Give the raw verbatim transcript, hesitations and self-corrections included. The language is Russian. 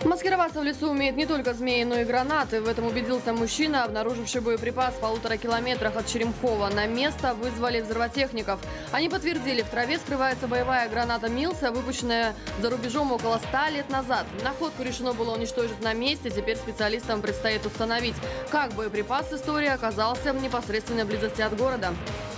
Маскироваться в лесу умеют не только змеи, но и гранаты. В этом убедился мужчина, обнаруживший боеприпас в полутора километрах от Черемхова. На место вызвали взрывотехников. Они подтвердили, в траве скрывается боевая граната «Милса», выпущенная за рубежом около ста лет назад. Находку решено было уничтожить на месте. Теперь специалистам предстоит установить, как боеприпас с историей оказался в непосредственной близости от города.